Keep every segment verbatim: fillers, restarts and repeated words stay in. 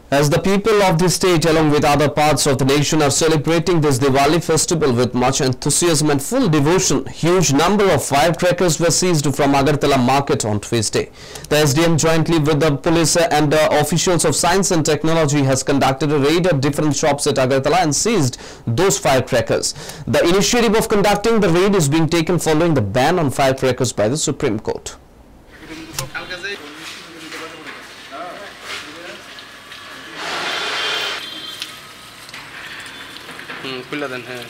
As the people of the state along with other parts of the nation are celebrating this Diwali festival with much enthusiasm and full devotion, huge number of firecrackers were seized from Agartala market on Tuesday. The S D M jointly with the police and uh, officials of science and technology has conducted a raid at different shops at Agartala and seized those firecrackers. The initiative of conducting the raid is being taken following the ban on firecrackers by the Supreme Court. खुला देन है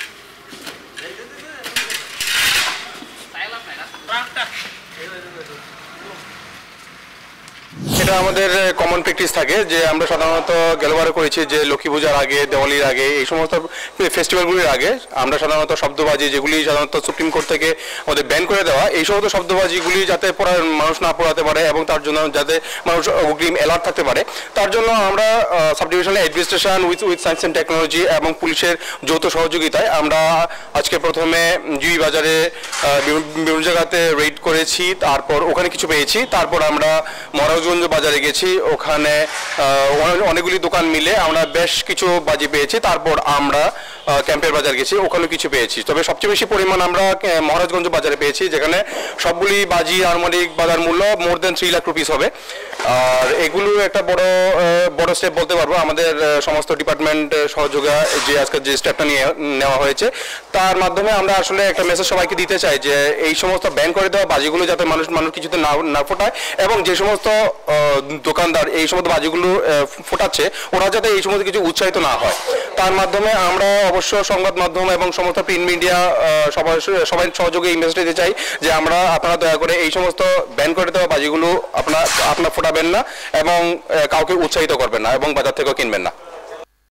এটা আমাদের common practice থাকে যে আমরা সাধারণত গেলবারে করেছি যে লক্ষ্মী পূজার আগে দিওয়ালির আগে এই সমস্ত ফেস্টিভ্যালগুলির আগে আমরা সাধারণত শব্দবাজি যেগুলি সাধারণত সুপ্রিম কোর্ট থেকে আমাদের ব্যান করে দেওয়া এই সমস্ত শব্দবাজিগুলি যাতে মানুষ না পড়াতে পারে এবং তার জন্য যাতে মানুষ অগ্রিম অ্যালার্ট থাকতে পারে তার জন্য আমরা sub divisional administration with with science and technology এবং পুলিশের যৌথ সহযোগিতায় আমরা আজকে প্রথমে জুই বাজারে বিভিন্ন জায়গাতে রেড করেছি, তারপর ওখানে কিছু পেয়েছি, তারপর আমরা মহারাজগঞ্জ বাজারে গেছি, ওখানে অনেকগুলি দোকান মিলে আমরা বেশ কিছু বাজি পেয়েছি, তারপর আমরা ক্যাম্পের বাজার গেছি, ওখানেও কিছু পেয়েছি। তবে সবচেয়ে বেশি পরিমাণ আমরা মহারাজগঞ্জ বাজারে পেয়েছি, যেখানে সবগুলি বাজি আনুমানিক বাজার মূল্য more than three lakh rupees হবে। আর এগুলো একটা বড় বড় স্টেপ বলতে পারবো আমাদের সমস্ত ডিপার্টমেন্ট সহযোগিতা যে আজকে যে স্টেপটা নিয়ে নেওয়া হয়েছে তার মাধ্যমে আমরা আসলে একটা মেসেজ সবাইকে দিতে চাই যে এই সমস্ত ব্যান করে দেওয়া বাজিগুলো যাতে মানুষ মানুষ কিছুতে না না ফোটায় এবং যে সমস্ত দোকানদার এই সমস্ত বাজিগুলো ফোটাচ্ছে ওরা যাতে এই সমস্ত কিছু উৎসাহিত না হয়। তার মাধ্যমে আমরা অবশ্য সংবাদ মাধ্যম এবং সমস্ত প্রিন্ট মিডিয়া সবাই সবাই সহযোগে এই মেসেজ দিতে চাই যে আমরা আপনারা দয়া করে এই সমস্ত ব্যান করে দেওয়া বাজিগুলো আপনারা আপনারা ফোটাবেন না এবং কাউকে উৎসাহিত করবেন না এবং বাজার থেকেও কিনবেন না।